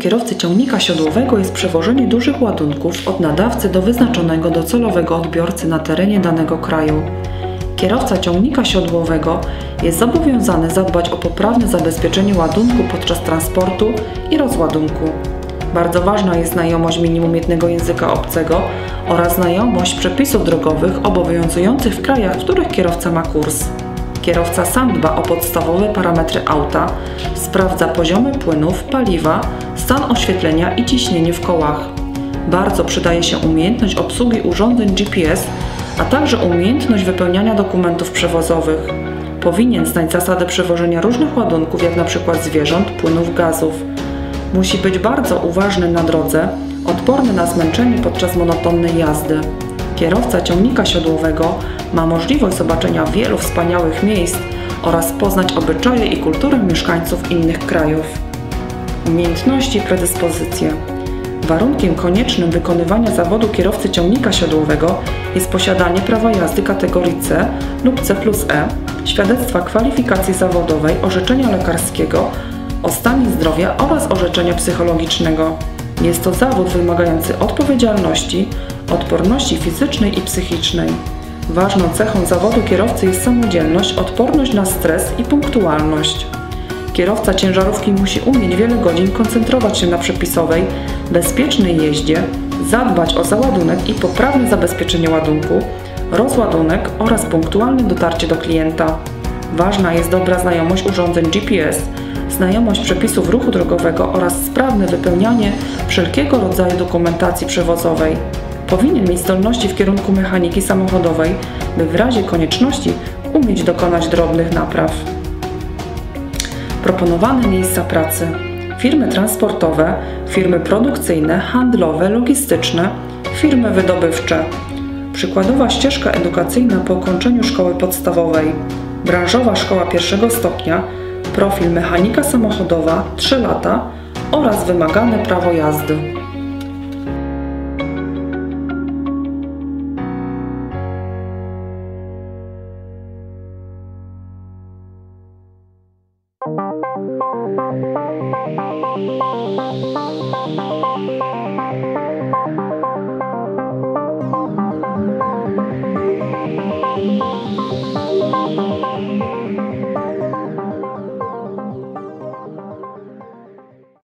kierowcy ciągnika siodłowego jest przewożenie dużych ładunków od nadawcy do wyznaczonego docelowego odbiorcy na terenie danego kraju. Kierowca ciągnika siodłowego jest zobowiązany zadbać o poprawne zabezpieczenie ładunku podczas transportu i rozładunku. Bardzo ważna jest znajomość minimum jednego języka obcego oraz znajomość przepisów drogowych obowiązujących w krajach, w których kierowca ma kurs. Kierowca sam dba o podstawowe parametry auta, sprawdza poziomy płynów, paliwa, stan oświetlenia i ciśnienie w kołach. Bardzo przydaje się umiejętność obsługi urządzeń GPS, a także umiejętność wypełniania dokumentów przewozowych. Powinien znać zasady przewożenia różnych ładunków, jak np. zwierząt, płynów, gazów. Musi być bardzo uważny na drodze, odporny na zmęczenie podczas monotonnej jazdy. Kierowca ciągnika siodłowego ma możliwość zobaczenia wielu wspaniałych miejsc oraz poznać obyczaje i kulturę mieszkańców innych krajów. Umiejętności i predyspozycje. Warunkiem koniecznym wykonywania zawodu kierowcy ciągnika siodłowego jest posiadanie prawa jazdy kategorii C lub C+E, świadectwa kwalifikacji zawodowej, orzeczenia lekarskiego o stanie zdrowia oraz orzeczenia psychologicznego. Jest to zawód wymagający odpowiedzialności, odporności fizycznej i psychicznej. Ważną cechą zawodu kierowcy jest samodzielność, odporność na stres i punktualność. Kierowca ciężarówki musi umieć wiele godzin koncentrować się na przepisowej, bezpiecznej jeździe, zadbać o załadunek i poprawne zabezpieczenie ładunku, rozładunek oraz punktualne dotarcie do klienta. Ważna jest dobra znajomość urządzeń GPS, znajomość przepisów ruchu drogowego oraz sprawne wypełnianie wszelkiego rodzaju dokumentacji przewozowej. Powinien mieć zdolności w kierunku mechaniki samochodowej, by w razie konieczności umieć dokonać drobnych napraw. Proponowane miejsca pracy: firmy transportowe, firmy produkcyjne, handlowe, logistyczne, firmy wydobywcze. Przykładowa ścieżka edukacyjna po ukończeniu szkoły podstawowej: branżowa szkoła pierwszego stopnia, profil mechanika samochodowa 3 lata oraz wymagane prawo jazdy.